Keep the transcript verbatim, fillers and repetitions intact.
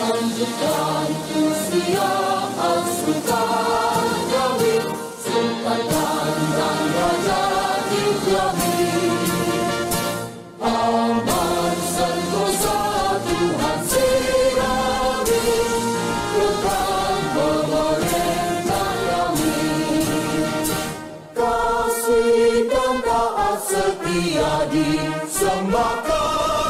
Lanjutkan usia Sultan Dawid, Sultan dan Raja Ibrahim. Aman sentosa Tuhan sirawi, kekal memerintah Yahweh. Kasih dan taat setia disembahkan